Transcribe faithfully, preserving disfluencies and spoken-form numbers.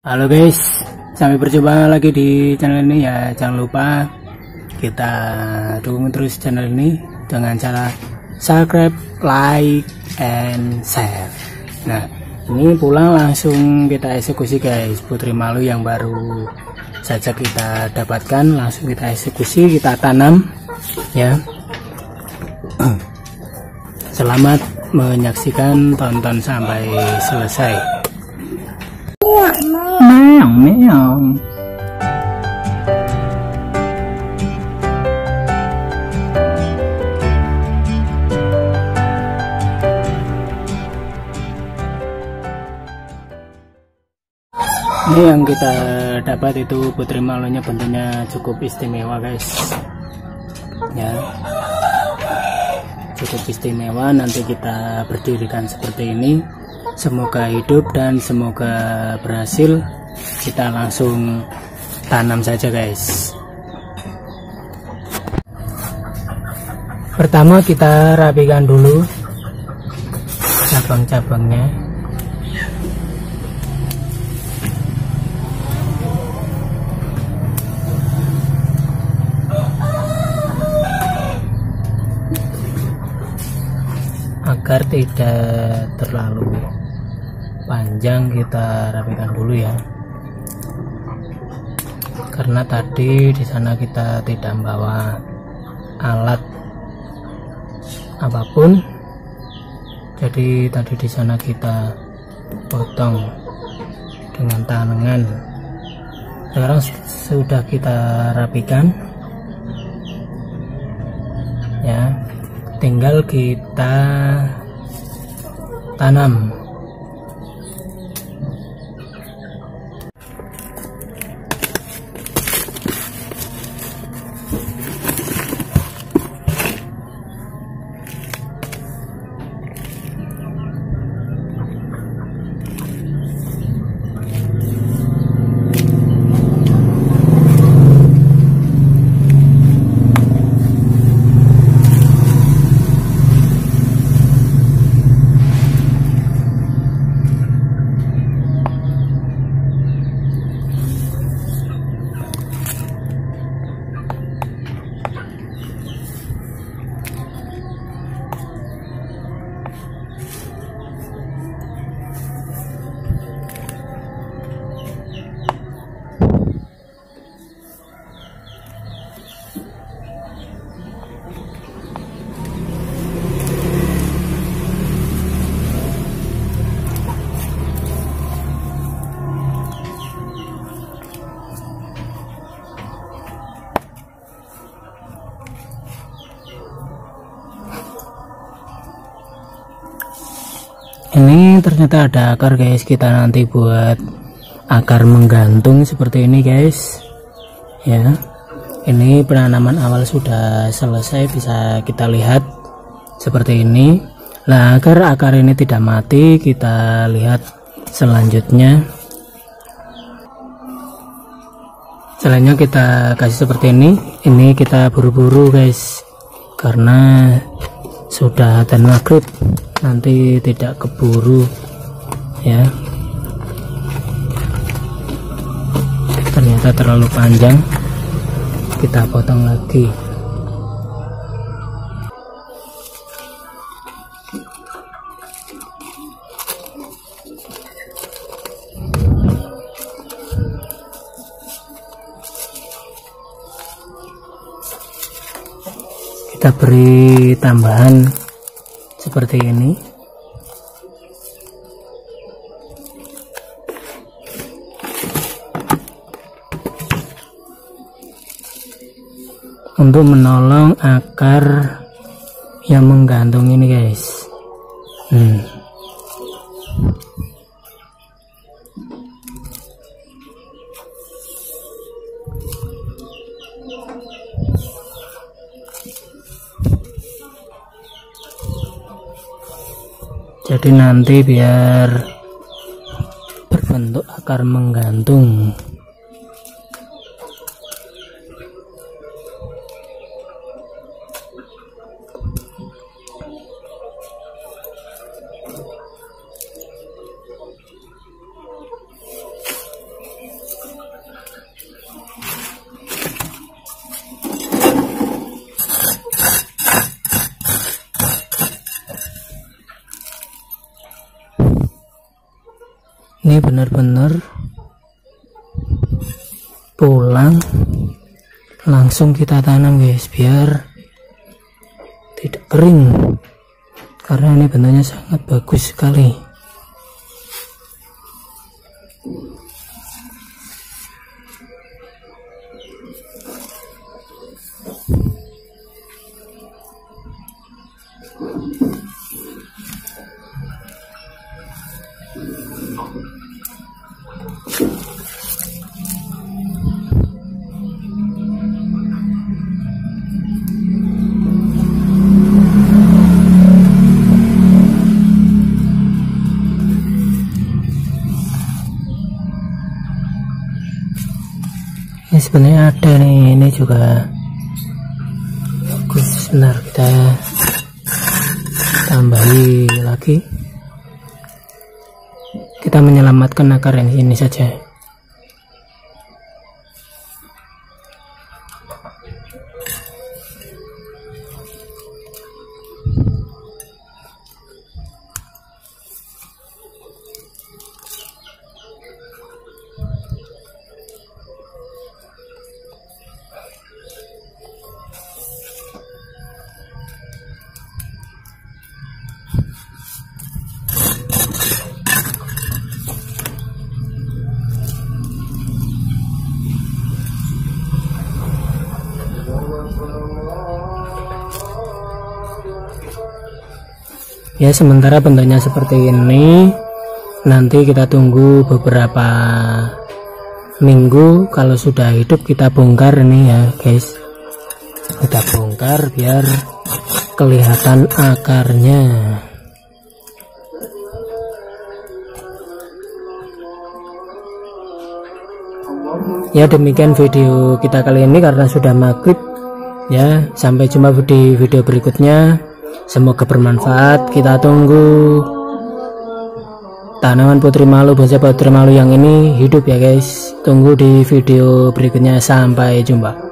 Halo guys, sampai berjumpa lagi di channel ini ya. Jangan lupa kita dukung terus channel ini dengan cara subscribe, like, and share. Nah, ini pulang langsung kita eksekusi guys. Putri Malu yang baru saja kita dapatkan langsung kita eksekusi, kita tanam ya. Selamat menyaksikan, tonton sampai selesai. Meong meong. Ini yang kita dapat itu Putri Malunya, bentuknya cukup istimewa guys ya, cukup istimewa. Nanti kita berdirikan seperti ini, semoga hidup dan semoga berhasil. Kita langsung tanam saja guys. Pertama kita rapikan dulu cabang-cabangnya. Agar tidak terlalu panjang kita rapikan dulu ya, karena tadi di sana kita tidak membawa alat apapun, jadi tadi di sana kita potong dengan tangan. Sekarang sudah kita rapikan ya, tinggal kita tanam. Ini ternyata ada akar guys, kita nanti buat akar menggantung seperti ini guys ya. Ini penanaman awal sudah selesai, bisa kita lihat seperti ini. Nah, agar akar ini tidak mati, kita lihat selanjutnya. Selanjutnya kita kasih seperti ini. Ini kita buru-buru guys, karena sudah adzan maghrib, nanti tidak keburu ya. Ternyata terlalu panjang, kita potong lagi. Kita beri tambahan seperti ini. Untuk menolong akar yang menggantung ini guys. Hmm. Jadi nanti biar berbentuk akar menggantung. Ini benar-benar pulang langsung kita tanam guys, biar tidak kering, karena ini bentuknya sangat bagus sekali. Ini sebenarnya ada nih, ini juga bagus. Benar, kita tambahi lagi, kita menyelamatkan akar yang ini saja. Ya, sementara bentuknya seperti ini. Nanti kita tunggu beberapa minggu, kalau sudah hidup kita bongkar ini ya guys. Kita bongkar biar kelihatan akarnya. Ya, demikian video kita kali ini karena sudah maghrib ya. Sampai jumpa di video berikutnya, semoga bermanfaat. Kita tunggu tanaman putri malu, bonsai putri malu yang ini hidup ya guys. Tunggu di video berikutnya, sampai jumpa.